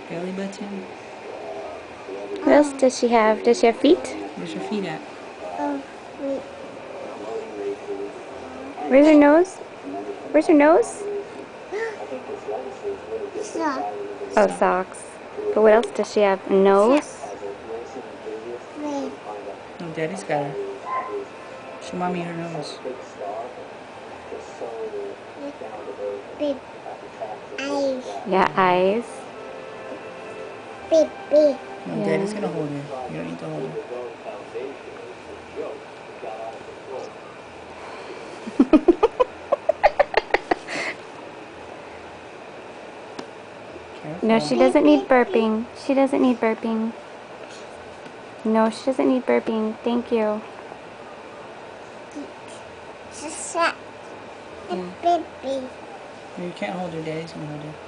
Belly button. What else does she have? Does she have feet? Where's your feet at? Wait. Where's her nose? Where's her nose? Sock. Oh, socks. But what else does she have? A nose? Wait. No, Daddy's got her. Show Mommy her nose. Big eyes. Yeah, eyes. Big. No, Yeah. Daddy's gonna hold her. You don't need to hold her. Careful. No, she doesn't need burping. She doesn't need burping. No, she doesn't need burping. Thank you. It's a Yeah. baby. No, you can't hold her. Daddy's gonna hold her.